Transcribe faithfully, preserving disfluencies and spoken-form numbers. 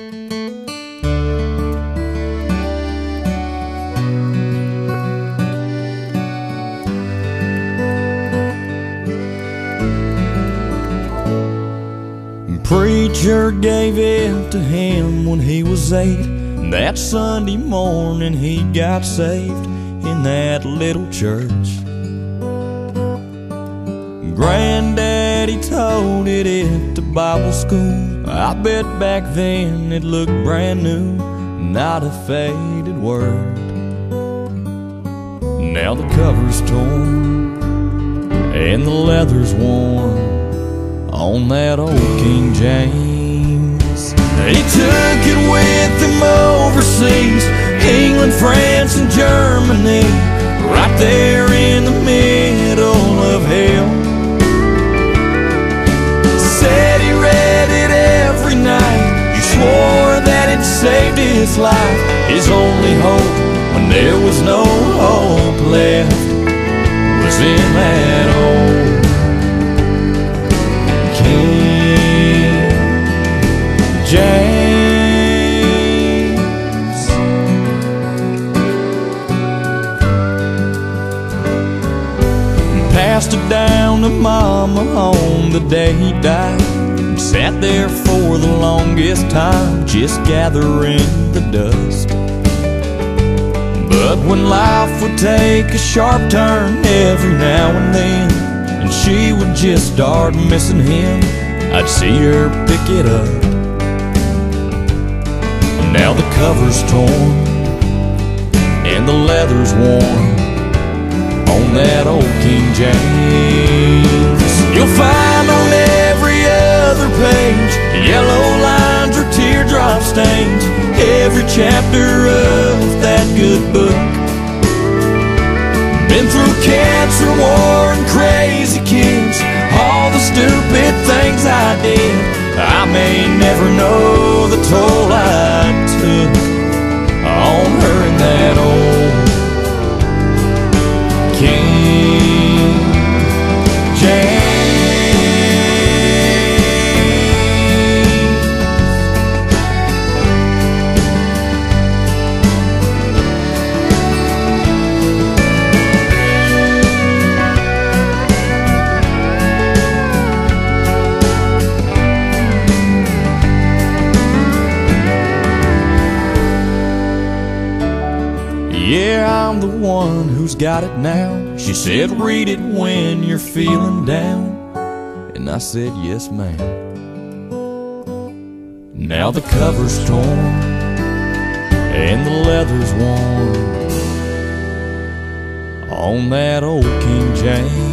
Preacher gave it to him when he was eight. That Sunday morning he got saved in that little church. Granddaddy told it at the Bible school. I bet back then it looked brand new, not a faded word. Now the cover's torn and the leather's worn on that old King James. He took it with him overseas, England, France, and Germany, right there in the middle of hell. Said he read it every night. He swore that it saved his life. His only hope when there was no hope left was in that old King James. Passed it down to Mama on the day he died, and sat there for the longest time, just gathering the dust. But when life would take a sharp turn every now and then, and she would just start missing him, I'd see her pick it up. And now the cover's torn and the leather's worn on that old King James. You'll find on every other page yellow lines or teardrop stains, every chapter of that good book. Been through cancer, war, and crazy kids, all the stupid things I did. I may never know the toll I took on her in that old King James. Yeah, I'm the one who's got it now. She said, read it when you're feeling down. And I said, yes, ma'am. Now the cover's torn and the leather's worn on that old King James.